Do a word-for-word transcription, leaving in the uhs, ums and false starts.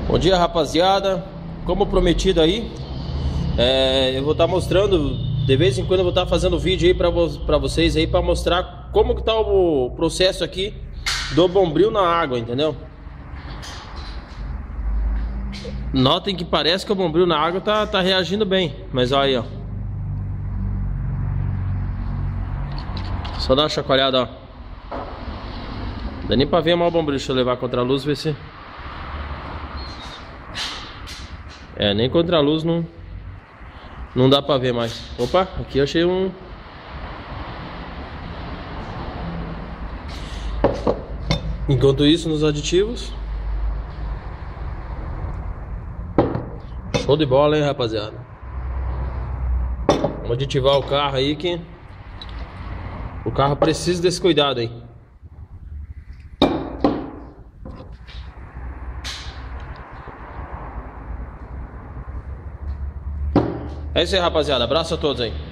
Bom dia, rapaziada. Como prometido aí, é, eu vou estar tá mostrando, de vez em quando eu vou estar tá fazendo vídeo aí pra, vo pra vocês aí, pra mostrar como que tá o processo aqui do bombril na água, entendeu? Notem que parece que o bombril na água tá, tá reagindo bem, mas olha aí, ó. Só dá uma chacoalhada, ó. Não dá nem pra ver mal o bombril. Deixa eu levar contra a luz, ver se... É, nem contra a luz não, não dá pra ver mais. Opa, aqui eu achei um... Enquanto isso, nos aditivos... Show de bola, hein, rapaziada. Vamos aditivar o carro aí que... O carro precisa desse cuidado aí. É isso aí, rapaziada. Abraço a todos aí.